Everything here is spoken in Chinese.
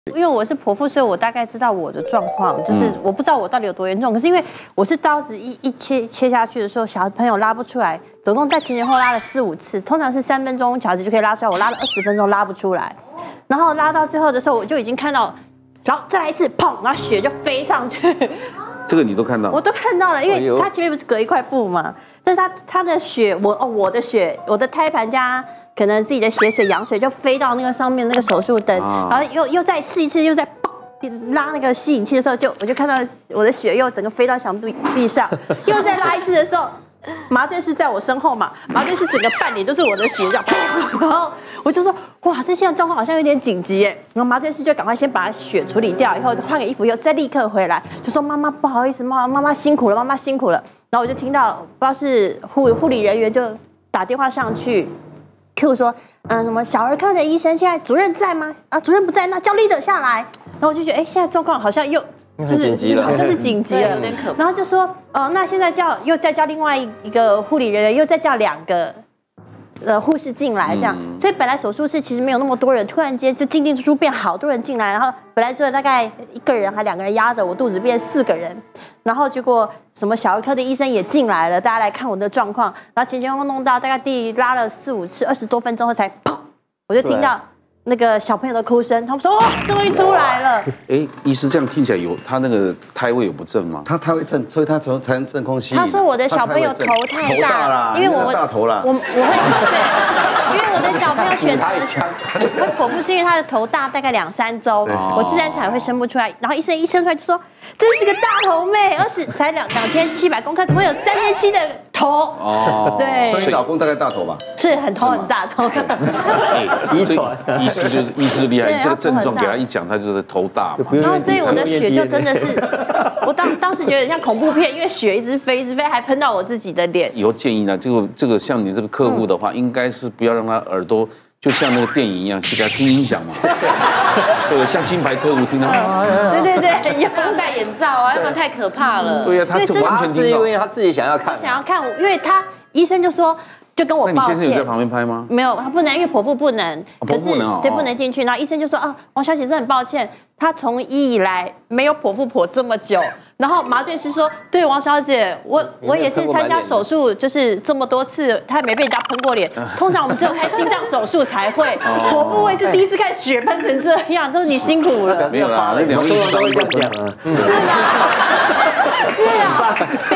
因为我是剖腹，所以我大概知道我的状况，就是我不知道我到底有多严重。可是因为我是刀子一切下去的时候，小朋友拉不出来，总共在前后拉了4、5次，通常是3分钟小孩子就可以拉出来，我拉了20分钟拉不出来，然后拉到最后的时候，我就已经看到，然后再来一次，砰，然后血就飞上去。 这个你都看到？ 我都看到了，因为他前面不是隔一块布嘛，但是他的血，我的血，我的胎盘加可能自己的血水、羊水就飞到那个上面那个手术灯，然后又再试一次，又再拉那个吸引器的时候，我就看到我的血又整个飞到墙壁上，又再拉一次的时候，麻醉师在我身后嘛，麻醉师整个半脸都是我的血，这样，然后我就说哇，这现在状况好像有点紧急耶，然后麻醉师就赶快先把血处理掉，以后换个衣服，又再立刻回来，就说妈妈不好意思，妈妈辛苦了，妈妈辛苦了。然后我就听到不知道是护理人员就打电话上去 ，Q 说什么小儿科的医生现在主任在吗？啊，主任不在，那叫 leader 下来。然后我就觉得现在状况好像又。就是紧急了， 好像是紧急了，有点可怕。然后就说，那现在又再叫另外一个护理人员，又再叫2个护士进来，这样。所以本来手术室其实没有那么多人，突然间就进进出出变好多人进来，然后本来只有大概1个人还2个人压着我肚子，变4个人。然后结果什么小儿科的医生也进来了，大家来看我的状况。然后前后弄到大概拉了4、5次，20多分钟后才砰，我就听到。那个小朋友的哭声，他们说哇，终于出来了。 哎，医师这样听起来他那个胎位有不正吗？ 他胎位正，所以他才能正空吸引。 他说我的小朋友头太大了，因为我大头了， 我会对，因为我的小朋友选择会剖腹是因为他的头大，大概2、3周，我自然产会生不出来。然后医生一生出来就说这是个大头妹才2天700公克，怎么会有3天7的头？哦，对， 所以你老公大概大头吧？ 是很头很大，头很大。 遗传。医师厉害，这个症状给他一讲，他就是头大嘛。 然后所以我的血就真的是，我当时觉得像恐怖片，因为血一直飞，还喷到我自己的脸。 以后建议呢，这个像你这个客户的话，应该是不要让他耳朵就像那个电影一样，去给他听音响嘛。对，像金牌特务听到。 对， 要戴眼罩啊，要不然太可怕了。 对呀，他就完全听到。 是因为他自己想要看， 因为他医生就说。就跟我抱歉。 那你先生有在旁边拍吗？ 没有，他不能，因为剖腹不能。 剖腹不能对，不能进去。然后医生就说王小姐真的很抱歉，她从医以来没有剖腹剖这么久。然后麻醉师说，对，王小姐，我也是参加手术，就是这么多次，她也没被人家喷过脸。通常我们只有开心脏手术才会，剖腹我也是第一次看血喷成这样，都是你辛苦了。 没有啦，那2位医生都会这样讲。 是吗？是啊。